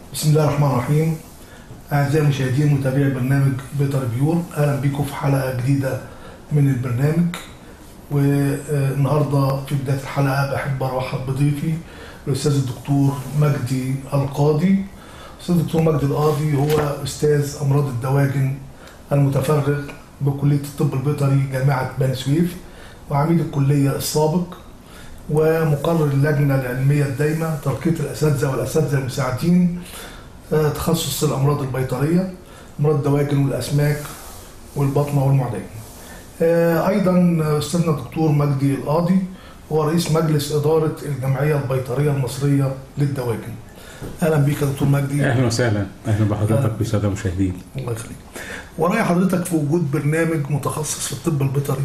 بسم الله الرحمن الرحيم. أعزائي المشاهدين متابعي برنامج بيتر بيور، أهلا بكم في حلقة جديدة من البرنامج. والنهاردة في بداية الحلقة بحب أرحب بضيفي الأستاذ الدكتور مجدي القاضي. الأستاذ الدكتور مجدي القاضي هو أستاذ أمراض الدواجن المتفرغ بكلية الطب البيطري جامعة بني سويف، وعميد الكلية السابق، ومقرر اللجنة العلمية الدايمة ترقية الأساتذة والأساتذة المساعدين، تخصص الأمراض البيطرية، أمراض الدواجن والأسماك والبطنة والمعدين. أيضا أستاذنا الدكتور مجدي القاضي هو رئيس مجلس إدارة الجمعية البيطرية المصرية للدواجن. أهلا بك يا دكتور مجدي. أهلا وسهلا، أهلا بحضرتك بالسادة المشاهدين. الله يخليك. ورأي حضرتك في وجود برنامج متخصص في الطب البيطري،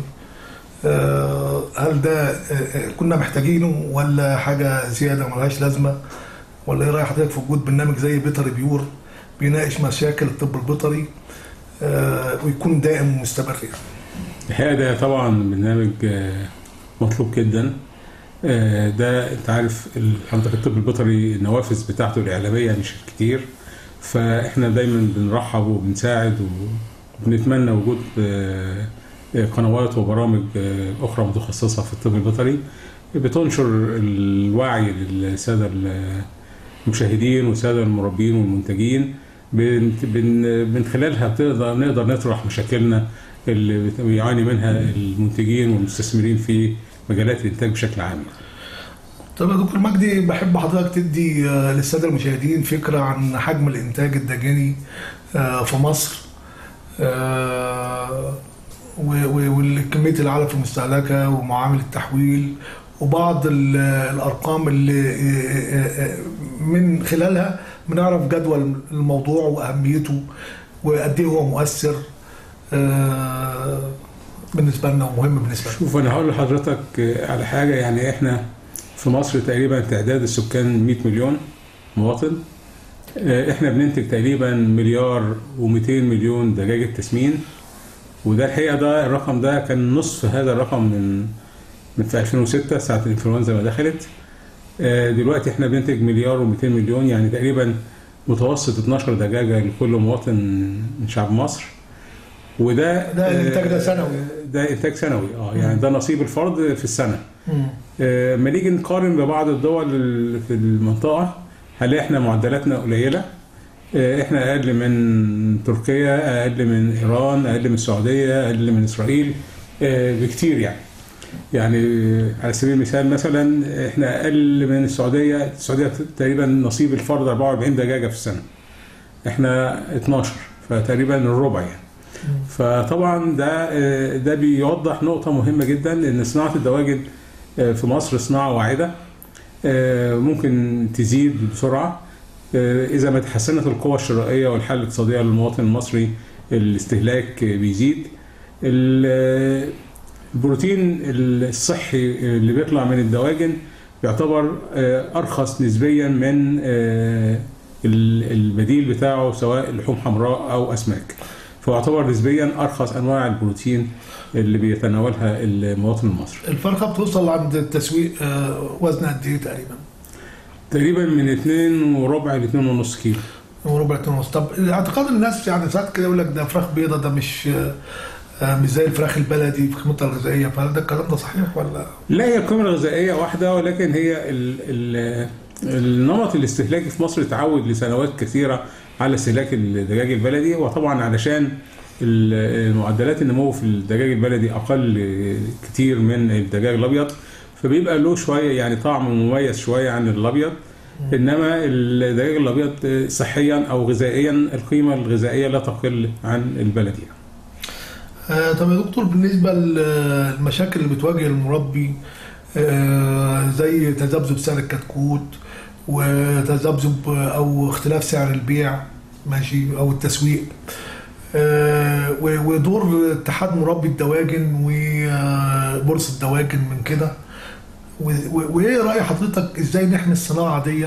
هل ده كنا محتاجينه ولا حاجة زيادة ملهاش لازمة، ولا ايه رأي حضرتك في وجود برنامج زي بيطري بيور بيناقش مشاكل الطب البيطري ويكون دائم ومستمر؟ الحقيقة ده طبعا برنامج مطلوب جدا. ده انت عارف حضرتك الطب البيطري النوافذ بتاعته الإعلامية مش كتير، فاحنا دايما بنرحب وبنساعد وبنتمنى وجود قنوات وبرامج أخرى متخصصة في الطب البيطري بتنشر الوعي للسادة المشاهدين والسادة المربين والمنتجين. من خلالها نقدر نطرح مشاكلنا اللي بيعاني منها المنتجين والمستثمرين في مجالات الإنتاج بشكل عام. طب يا دكتور مجدي، بحب حضرتك تدي للسادة المشاهدين فكرة عن حجم الإنتاج الدجاجي في مصر، وكمية العلف المستهلكة ومعامل التحويل وبعض الأرقام اللي من خلالها بنعرف جدول الموضوع وأهميته وقد إيه هو مؤثر بالنسبة لنا ومهم بالنسبة لنا. شوف، أنا هقول لحضرتك على حاجة. يعني إحنا في مصر تقريبا تعداد السكان 100 مليون مواطن. إحنا بننتج تقريبا 1,200 مليون دجاجة تسمين، وده الحقيقة ده الرقم ده كان نصف هذا الرقم من في 2006 ساعة الانفلونزا ما دخلت. دلوقتي احنا بننتج 1,200 مليون، يعني تقريبا متوسط 12 دجاجة لكل مواطن من شعب مصر. وده ده الانتاج ده سنوي، ده انتاج سنوي. يعني ده نصيب الفرد في السنة. ما نيجي نقارن ببعض الدول في المنطقة هنلاقي احنا معدلاتنا قليلة. احنا اقل من تركيا، اقل من ايران، اقل من السعودية، اقل من اسرائيل بكتير. يعني على سبيل المثال مثلا احنا اقل من السعودية تقريبا نصيب الفرد 44 دجاجة في السنة، احنا 12، فتقريبا الربع يعني. فطبعا ده بيوضح نقطة مهمة جدا، ان صناعة الدواجن في مصر صناعة واعدة ممكن تزيد بسرعة إذا ما تحسنت القوة الشرائية والحالة الاقتصادية للمواطن المصري. الاستهلاك بيزيد. البروتين الصحي اللي بيطلع من الدواجن يعتبر أرخص نسبيا من البديل بتاعه سواء لحوم حمراء أو أسماك، فيعتبر نسبيا أرخص أنواع البروتين اللي بيتناولها المواطن المصري. الفرخة بتوصل عند التسويق وزن قد إيه تقريبا؟ تقريبا من 2.25 ل 2.5 كيلو. 2.25. طب اعتقاد الناس يعني ساعات كده يقول لك ده فراخ بيضة، ده مش زي الفراخ البلدي في قيمتها الغذائية، فهل ده الكلام ده صحيح ولا؟ لا، هي القيمة الغذائية واحدة، ولكن هي النمط الاستهلاكي في مصر تعود لسنوات كثيرة على استهلاك الدجاج البلدي، وطبعا علشان المعدلات النمو في الدجاج البلدي أقل كتير من الدجاج الأبيض، فبيبقى له شوية يعني طعم مميز شوية عن الأبيض. إنما الدجاج الأبيض صحيا أو غذائيا القيمة الغذائية لا تقل عن البلدي. طب يا دكتور، بالنسبة للمشاكل اللي بتواجه المربي زي تذبذب سعر الكتكوت وتذبذب أو اختلاف سعر البيع ماشي أو التسويق، ودور اتحاد مربي الدواجن وبورصة الدواجن من كده، وايه رأي حضرتك ازاي نحمي الصناعة دي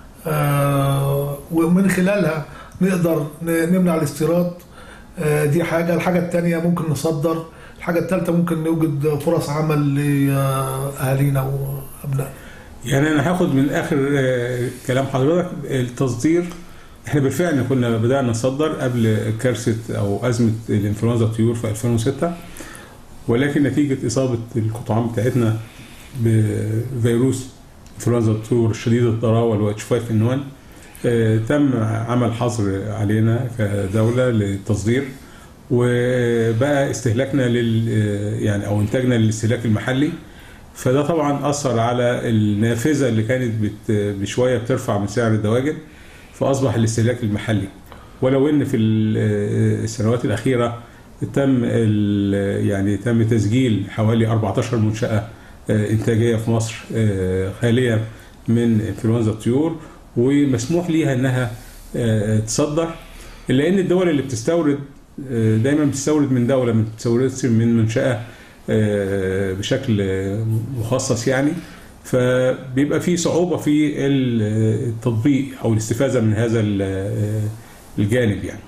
ومن خلالها نقدر نمنع الاستيراد؟ دي حاجة. الحاجة التانية ممكن نصدر. الحاجة الثالثة ممكن نوجد فرص عمل لأهالينا وأبنائنا. يعني أنا هاخد من آخر كلام حضرتك. التصدير احنا بالفعل كنا بدأنا نصدر قبل كارثة أو أزمة الإنفلونزا الطيور في 2006، ولكن نتيجة إصابة القطعان بتاعتنا بفيروس إنفلونزا الطيور شديد الضراوة اللي هو H5N1 تم عمل حظر علينا كدولة للتصدير، وبقى استهلاكنا يعني أو إنتاجنا للاستهلاك المحلي. فده طبعا أثر على النافذة اللي كانت بشوية بترفع من سعر الدواجن، فأصبح الاستهلاك المحلي. ولو إن في السنوات الأخيرة تم تسجيل حوالي 14 منشأة إنتاجية في مصر خالية من إنفلونزا الطيور، ومسموح ليها إنها تصدر، إلا إن الدول اللي بتستورد دايما بتستورد من دولة، ما بتستوردش من منشأة بشكل مخصص يعني، فبيبقى في صعوبة في التطبيق أو الاستفادة من هذا الجانب يعني.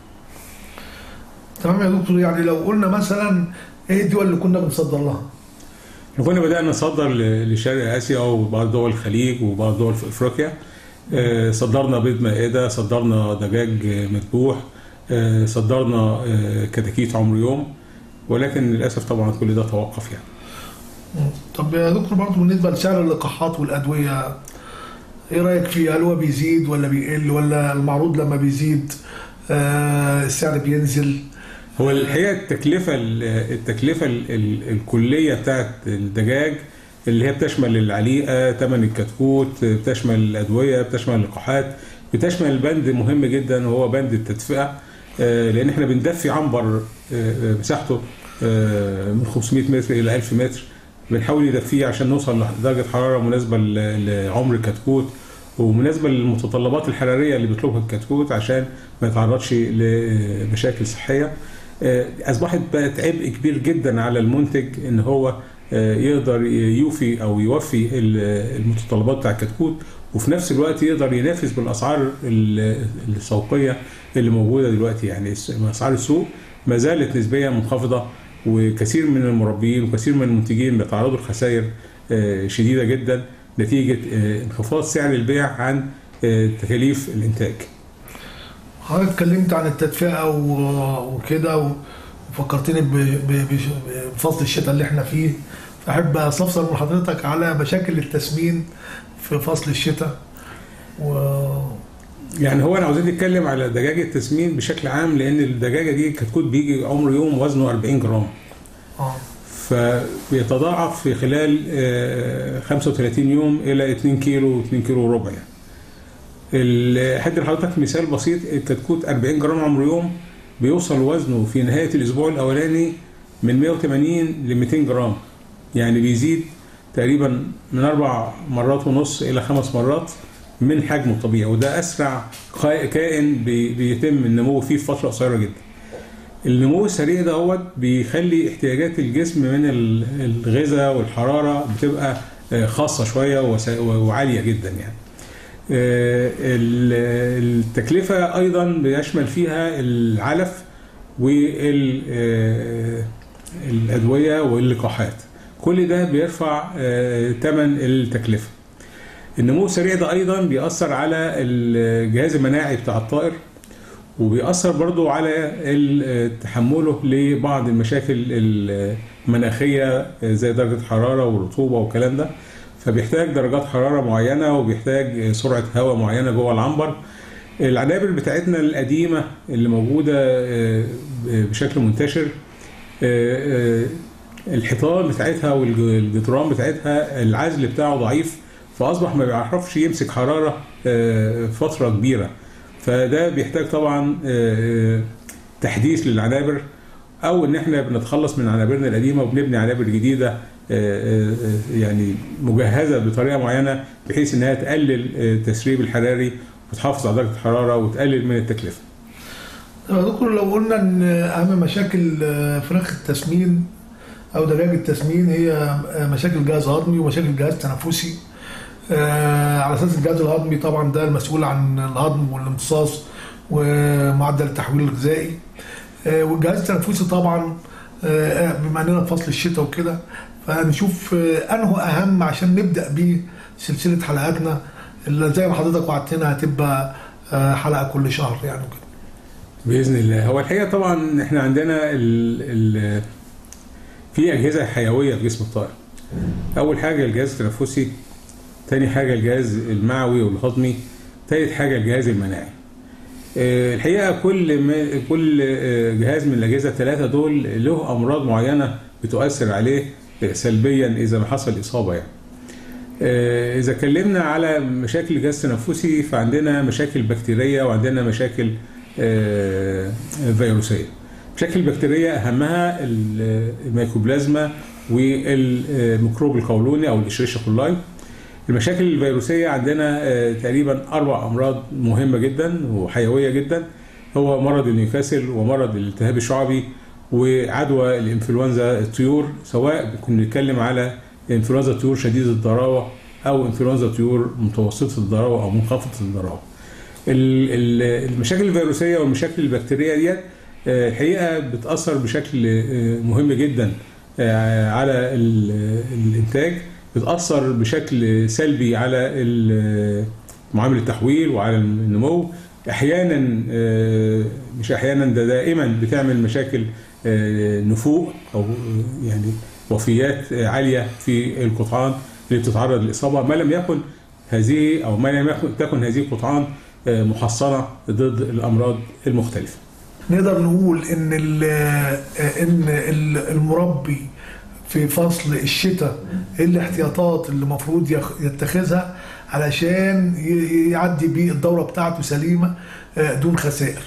تمام يا دكتور. يعني لو قلنا مثلا ايه الدول اللي كنا بنصدر لها؟ كنا بدأنا نصدر لشرق آسيا وبعض دول الخليج وبعض دول في أفريقيا. صدرنا بيض مائدة، صدرنا دجاج مذبوح، صدرنا كتاكيت عمر يوم، ولكن للأسف طبعا كل ده توقف يعني. طب يا دكتور برضه بالنسبة لسعر اللقاحات والأدوية ايه رأيك فيه؟ هل هو بيزيد ولا بيقل، ولا المعروض لما بيزيد السعر بينزل؟ هو الحقيقة التكلفة الكلية بتاعت الدجاج اللي هي بتشمل العليقة، ثمن الكتكوت، بتشمل الأدوية، بتشمل اللقاحات، بتشمل البند مهم جدا وهو بند التدفئة، لأن احنا بندفي عنبر مساحته من 500 متر إلى 1000 متر، بنحاول ندفيه عشان نوصل لدرجة حرارة مناسبة لعمر الكتكوت ومناسبة للمتطلبات الحرارية اللي بيطلبها الكتكوت عشان ما يتعرضش لمشاكل صحية. أصبحت بقت عبء كبير جدا على المنتج إن هو يقدر يوفي أو يوفي المتطلبات بتاع الكتكوت، وفي نفس الوقت يقدر ينافس بالأسعار السوقية اللي موجودة دلوقتي. يعني أسعار السوق ما زالت نسبيا منخفضة، وكثير من المربيين وكثير من المنتجين بيتعرضوا لخسائر شديدة جدا نتيجة انخفاض سعر البيع عن تكاليف الإنتاج. حضرتك اتكلمت عن التدفئة وكده وفكرتني بفصل الشتاء اللي احنا فيه، فأحب أستفسر من حضرتك على مشاكل التسمين في فصل الشتاء. يعني هو أنا عاوزين نتكلم على دجاج التسمين بشكل عام، لأن الدجاجة دي كتكوت بيجي عمر يوم وزنه 40 جرام، فبيتضاعف في خلال 35 يوم إلى 2 كيلو 2 كيلو وربع. يعني هدي لحضرتك مثال بسيط، الكتكوت 40 جرام عمر يوم بيوصل وزنه في نهاية الأسبوع الأولاني من 180 ل 200 جرام، يعني بيزيد تقريبا من 4 مرات ونص إلى 5 مرات من حجمه الطبيعي، وده أسرع كائن بيتم النمو فيه في فترة قصيرة جدا. النمو السريع ده بيخلي احتياجات الجسم من الغذاء والحرارة بتبقى خاصة شوية وعالية جدا يعني. التكلفة أيضا بيشمل فيها العلف والأدوية واللقاحات، كل ده بيرفع ثمن التكلفة. النمو السريع ده أيضا بيأثر على الجهاز المناعي بتاع الطائر، وبيأثر برضو على تحمله لبعض المشاكل المناخية زي درجة حرارة والرطوبة والكلام ده، فبيحتاج درجات حرارة معينة وبيحتاج سرعة هواء معينة جوه العنبر. العنابر بتاعتنا القديمة اللي موجودة بشكل منتشر، الحيطان بتاعتها والجدران بتاعتها العزل بتاعه ضعيف، فأصبح ما بيعرفش يمسك حرارة فترة كبيرة، فده بيحتاج طبعا تحديث للعنابر، او ان احنا بنتخلص من عنابرنا القديمه وبنبني عنابر جديده يعني مجهزه بطريقه معينه بحيث انها تقلل التسريب الحراري وتحافظ على درجه الحراره وتقلل من التكلفه. دكتور لو قلنا ان اهم مشاكل فراخ التسمين او دجاج التسمين هي مشاكل الجهاز الهضمي ومشاكل الجهاز التنفسي، على اساس الجهاز الهضمي طبعا ده المسؤول عن الهضم والامتصاص ومعدل التحويل الغذائي، والجهاز التنفسي طبعا بما اننا في فصل الشتاء وكده، فنشوف انه اهم عشان نبدا بيه سلسله حلقاتنا اللي زي ما حضرتك وعدتنا هتبقى حلقه كل شهر يعني كده باذن الله. هو الحقيقه طبعا احنا عندنا في اجهزه حيويه في جسم الطائر. اول حاجه الجهاز التنفسي، تاني حاجه الجهاز المعوي والهضمي، تالت حاجه الجهاز المناعي. الحقيقه كل جهاز من الاجهزه الثلاثه دول له امراض معينه بتؤثر عليه سلبيا اذا ما حصل اصابه يعني. اذا اتكلمنا على مشاكل الجهاز التنفسي فعندنا مشاكل بكتيريه وعندنا مشاكل فيروسيه. مشاكل البكتيريه اهمها الميكوبلازما والميكروب القولوني او الاشريشيا كولاي. المشاكل الفيروسيه عندنا تقريبا 4 امراض مهمه جدا وحيويه جدا، هو مرض النيوكاسل ومرض الالتهاب الشعبي وعدوى الانفلونزا الطيور، سواء كنا بنتكلم على انفلونزا الطيور شديده الضراوه او انفلونزا الطيور متوسطه الضراوه او منخفضه الضراوه. المشاكل الفيروسيه والمشاكل البكتيريه ديت الحقيقه بتاثر بشكل مهم جدا على الانتاج، بتاثر بشكل سلبي على معامل التحويل وعلى النمو. احيانا مش احيانا، ده دائما بتعمل مشاكل نفوق او يعني وفيات عاليه في القطعان اللي بتتعرض للاصابه، ما لم يكن هذه او ما لم تكن هذه القطعان محصنه ضد الامراض المختلفه. نقدر نقول ان المربي في فصل الشتاء ايه الاحتياطات اللي المفروض يتخذها علشان يعدي بيه الدوره بتاعته سليمه دون خسائر؟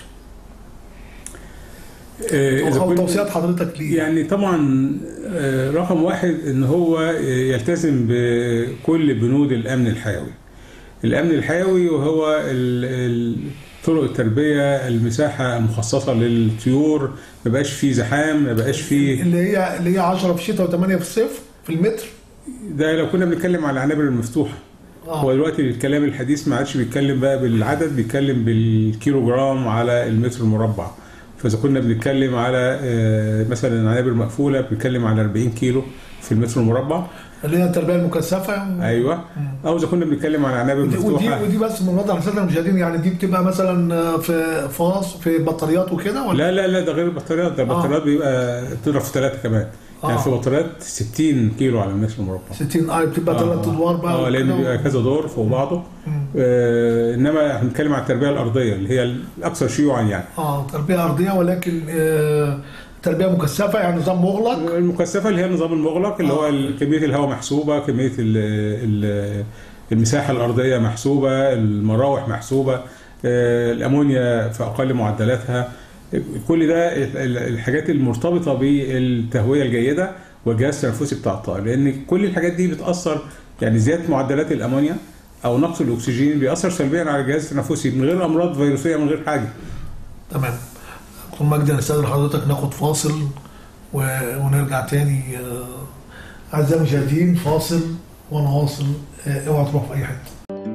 او توصيات حضرتك ليه؟ يعني طبعا رقم واحد ان هو يلتزم بكل بنود الامن الحيوي. الامن الحيوي وهو طرق التربيه، المساحه المخصصه للطيور، ما بقاش فيه زحام، ما بقاش فيه اللي هي 10 في الشتاء و8 في الصيف في المتر. ده لو كنا بنتكلم على العنابر المفتوحه. هو دلوقتي الكلام الحديث ما عادش بيتكلم بقى بالعدد، بيتكلم بالكيلو جرام على المتر المربع. فاذا كنا بنتكلم على مثلا عنابر مقفوله بنتكلم على 40 كيلو في المتر المربع اللي هي التربيه المكثفه. ايوه. او اذا كنا بنتكلم على عنابر مفتوحه. ودي بس من وضع الساده المشاهدين، يعني دي بتبقى مثلا في بطاريات وكده ولا؟ لا ده غير البطاريات، ده البطاريات بيبقى بتضرب في 3 كمان. يعني في بطاريات 60 كيلو على المتر المربع. 60 بتبقى 3 ادوار بقى. لان بيبقى كذا دور فوق بعضه. انما احنا بنتكلم على التربيه الارضيه اللي هي الاكثر شيوعا يعني. تربيه ارضيه، ولكن تربيه مكثفه يعني نظام مغلق. المكثفه اللي هي النظام المغلق اللي هو كميه الهواء محسوبه، كميه المساحه الارضيه محسوبه، المراوح محسوبه، الامونيا في اقل معدلاتها. كل ده الحاجات المرتبطه بالتهويه الجيده والجهاز التنفسي بتاع الطائر، لان كل الحاجات دي بتاثر. يعني زياده معدلات الامونيا او نقص الاكسجين بيأثر سلبيا على الجهاز التنفسي من غير امراض فيروسيه، من غير حاجه. تمام. دكتور مجدي، هنستأذن حضرتك ناخد فاصل ونرجع تاني. اعزائي المشاهدين، فاصل ونواصل، اوعى تروح في اي حته.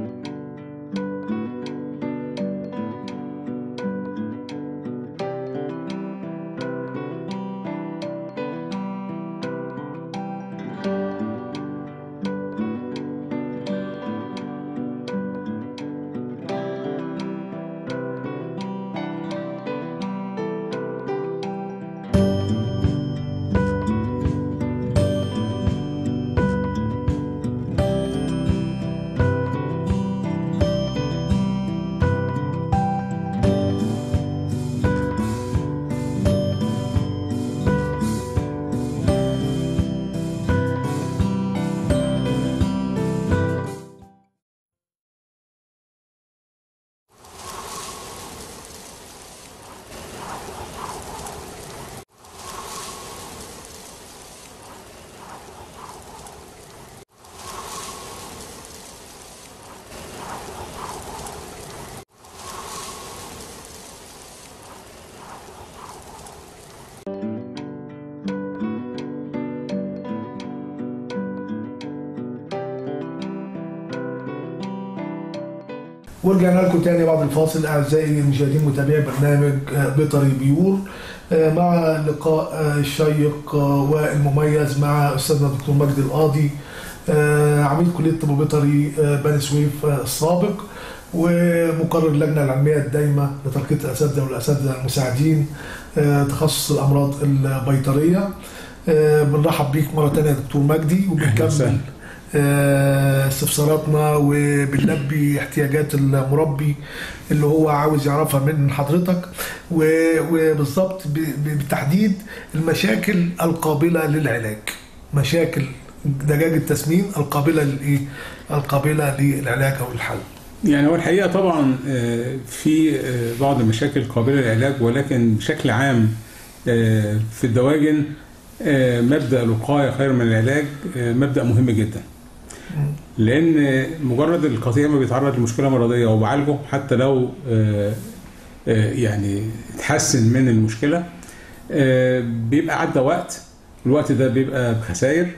ورجعنا لكم تاني بعد الفاصل اعزائي المشاهدين متابعي برنامج بيطري بيور، مع اللقاء الشيق والمميز مع استاذنا الدكتور مجدي القاضي، عميد كليه طب بيطري بني سويف السابق. ومقرر اللجنه العلميه الدايمه لترقيه الاساتذه والاساتذه المساعدين تخصص الامراض البيطريه. بنرحب بيك مره ثانيه يا دكتور مجدي، وبنكمل استفساراتنا وبنلبي احتياجات المربي اللي هو عاوز يعرفها من حضرتك، وبالضبط بالتحديد المشاكل القابله للعلاج، مشاكل دجاج التسمين القابله للايه؟ القابله للعلاج او الحل. يعني هو الحقيقه طبعا في بعض المشاكل قابله للعلاج، ولكن بشكل عام في الدواجن مبدأ الوقاية خير من العلاج مبدأ مهم جدا، لأن مجرد القطيع ما بيتعرض لمشكلة مرضية وبعالجه حتى لو يعني اتحسن من المشكلة بيبقى عدى وقت، الوقت ده بيبقى بخسائر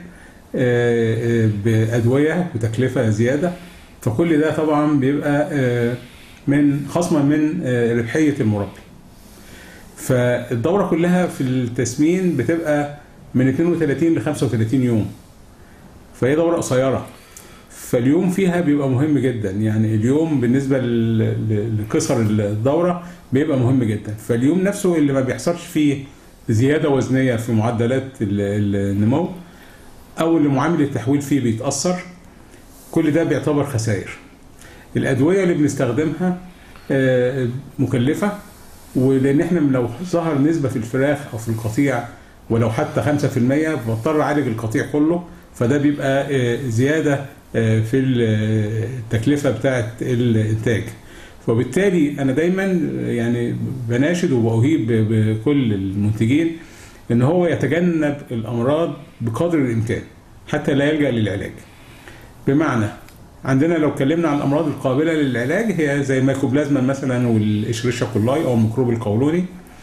بأدوية وتكلفة زيادة، فكل ده طبعا بيبقى من خصما من ربحية المربي. فالدورة كلها في التسمين بتبقى من 32 ل 35 يوم، فهي دورة قصيرة، فاليوم فيها بيبقى مهم جدا. يعني اليوم بالنسبة لقصر الدورة بيبقى مهم جدا، فاليوم نفسه اللي ما بيحصلش فيه زيادة وزنية في معدلات النمو أو اللي معامل التحويل فيه بيتأثر، كل ده بيعتبر خسائر. الأدوية اللي بنستخدمها مكلفة، ولأن احنا لو ظهر نسبة في الفراخ أو في القطيع ولو حتى 5% بضطر أعالج القطيع كله، فده بيبقى زيادة في التكلفة بتاعة الإنتاج. فبالتالي أنا دايما يعني بناشد وبأهيب بكل المنتجين إن هو يتجنب الأمراض بقدر الإمكان حتى لا يلجأ للعلاج. بمعنى عندنا لو اتكلمنا عن الأمراض القابلة للعلاج هي زي الميكوبلازما مثلا والإشريشيا كولاي أو الميكروب القولوني،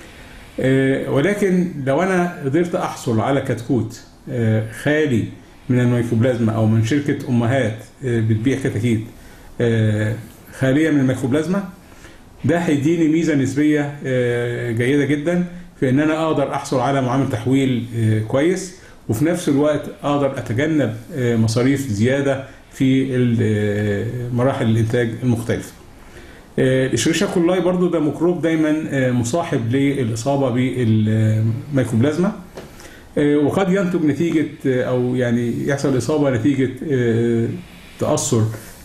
ولكن لو أنا قدرت أحصل على كتكوت خالي من الميكوبلازما أو من شركة أمهات بتبيع كتاكيت خالية من الميكوبلازما، ده هيديني ميزة نسبية جيدة جدا في إن أنا أقدر أحصل على معامل تحويل كويس، وفي نفس الوقت أقدر أتجنب مصاريف زيادة في مراحل الإنتاج المختلفة. الإشريشيا كولاي برضو ده ميكروب دايما مصاحب للإصابة بالميكوبلازما، وقد ينتج نتيجة أو يعني يحصل إصابة نتيجة تأثر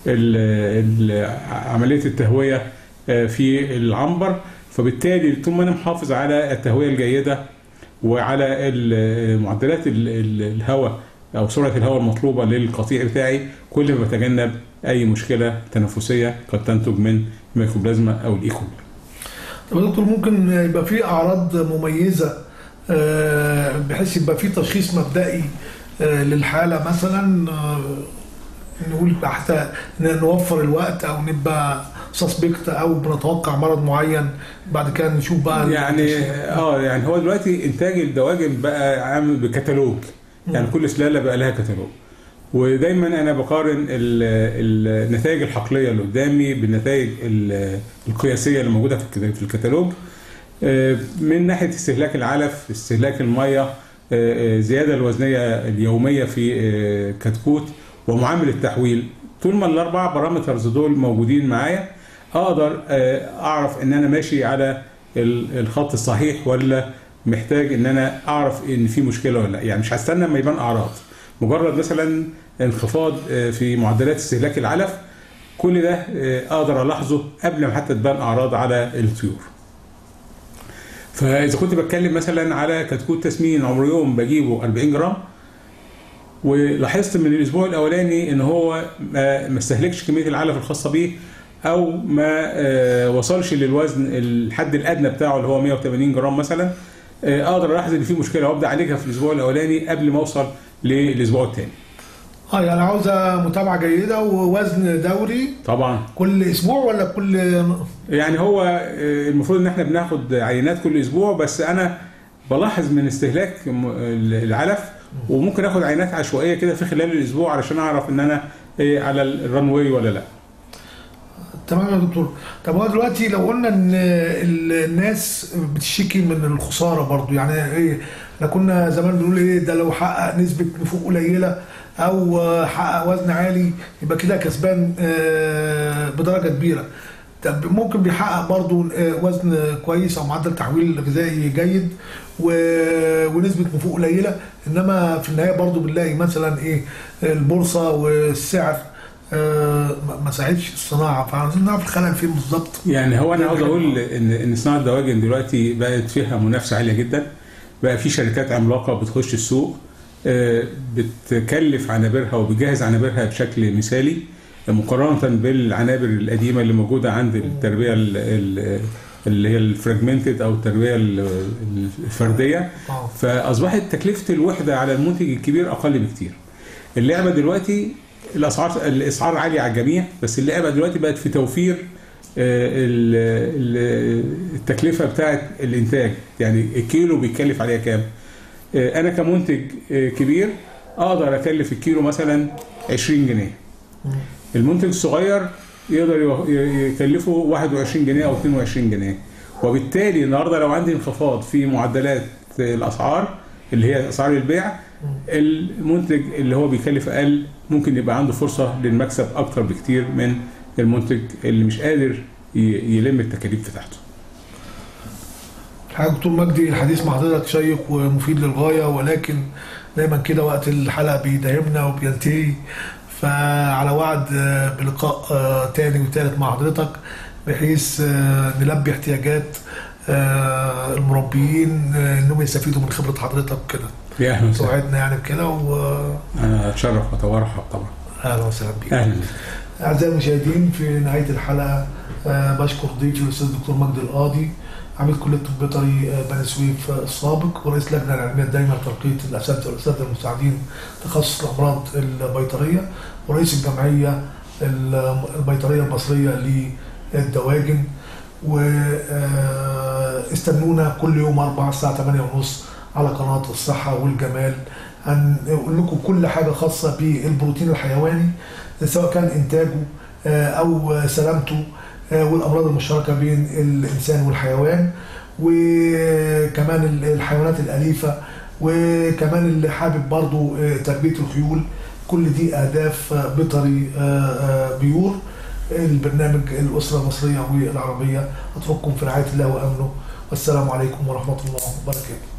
عملية التهوية في العنبر. فبالتالي طول ما أنا محافظ على التهوية الجيدة وعلى معدلات الهواء أو سرعة الهواء المطلوبة للقطيع بتاعي، كل ما بتجنب أي مشكلة تنفسية قد تنتج من الميكوبلازما أو الإيكولاي. طب يا دكتور، ممكن يبقى في أعراض مميزة بحيث يبقى في تشخيص مبدئي للحالة مثلا، نقول حتى نوفر الوقت او نبقى سسبكت او بنتوقع مرض معين بعد كده نشوف بقى يعني يعني هو دلوقتي انتاج الدواجن بقى عامل بكتالوج، يعني كل سلالة بقى لها كتالوج، ودايما انا بقارن النتائج الحقلية اللي قدامي بالنتائج القياسية اللي موجودة في الكتالوج من ناحية استهلاك العلف، استهلاك المية، زيادة الوزنية اليومية في كتكوت، ومعامل التحويل. طول ما الاربع بارامترز دول موجودين معايا اقدر اعرف ان انا ماشي على الخط الصحيح ولا محتاج ان انا اعرف ان في مشكله ولا لا. يعني مش هستنى ما يبان اعراض، مجرد مثلا انخفاض في معدلات استهلاك العلف، كل ده اقدر الاحظه قبل ما حتى تبان اعراض على الطيور. فاذا كنت بتكلم مثلا على كتكوت تسمين عمره يوم بجيبه 40 جرام، ولاحظت من الاسبوع الاولاني ان هو ما استهلكش كميه العلف الخاصه بيه او ما وصلش للوزن الحد الادنى بتاعه اللي هو 180 جرام مثلا، اقدر الاحظ ان في مشكله وابدا اعالجها في الاسبوع الاولاني قبل ما اوصل للاسبوع الثاني. يعني عاوزه متابعه جيده ووزن دوري طبعا كل اسبوع ولا كل، يعني هو المفروض ان احنا بناخد عينات كل اسبوع، بس انا بلاحظ من استهلاك العلف وممكن اخد عينات عشوائيه كده في خلال الاسبوع علشان اعرف ان انا على الران واي ولا لا. تمام يا دكتور. طب هو دلوقتي لو قلنا ان الناس بتشتكي من الخساره برضو، يعني ايه، احنا كنا زمان بنقول ايه ده لو حقق نسبه نفوق قليله او حقق وزن عالي يبقى كده كسبان بدرجه كبيره. طب ممكن بيحقق برضو وزن كويس او معدل تحويل غذائي جيد ونسبه نفوق قليله، انما في النهايه برضو بنلاقي مثلا ايه البورصه والسعر ما ساعدش الصناعه، فعايزين نعرف الخلل فين بالظبط. يعني هو انا عاوز اقول ان صناعه الدواجن دلوقتي بقت فيها منافسه عاليه جدا، بقى في شركات عملاقه بتخش السوق بتكلف عنابرها وبتجهز عنابرها بشكل مثالي مقارنه بالعنابر القديمه اللي موجوده عند التربيه اللي هي الفراجمنتد او التربيه الفرديه. فاصبحت تكلفه الوحده على المنتج الكبير اقل بكتير. اللعبه دلوقتي الاسعار عاليه على الجميع، بس اللعبه دلوقتي بقت في توفير التكلفه بتاعه الانتاج. يعني الكيلو بيتكلف عليها كام؟ انا كمنتج كبير اقدر اكلف الكيلو مثلا 20 جنيه. المنتج الصغير يقدر يكلفه 21 جنيه او 22 جنيه. وبالتالي النهارده لو عندي انخفاض في معدلات الاسعار اللي هي اسعار البيع، المنتج اللي هو بيكلف اقل ممكن يبقى عنده فرصه للمكسب اكتر بكتير من المنتج اللي مش قادر يلم التكاليف بتاعته. الحقيقة دكتور مجدي الحديث مع حضرتك شيق ومفيد للغايه، ولكن دايما كده وقت الحلقه بيداهمنا وبينتهي، فعلى وعد بلقاء تاني وتالت مع حضرتك بحيث نلبي احتياجات المربيين انهم يستفيدوا من خبره حضرتك كده. يا اهلا وسهلا. توعدنا يعني بكده انا اتشرف واتورحب طبعا. اهلا وسهلا بيك. اهلا. اعزائي المشاهدين، في نهايه الحلقه بشكر ضيفي الاستاذ الدكتور مجدي القاضي، عميد كليه طب بيطري بني سويف السابق ورئيس اللجنه العلميه الدائمه لترقيه الاساتذه والاساتذه المساعدين تخصص الامراض البيطريه، ورئيس الجمعيه البيطريه المصريه للدواجن. واستنونا كل يوم 4 الساعه 8:30 على قناه الصحه والجمال، هنقول لكم كل حاجه خاصه بالبروتين الحيواني سواء كان انتاجه او سلامته والامراض المشتركه بين الانسان والحيوان، وكمان الحيوانات الاليفه، وكمان اللي حابب برضو تربيه الخيول. كل دي اهداف بيطري بيور، البرنامج الاسره المصريه والعربيه. اترككم في رعايه الله وامنه، والسلام عليكم ورحمه الله وبركاته.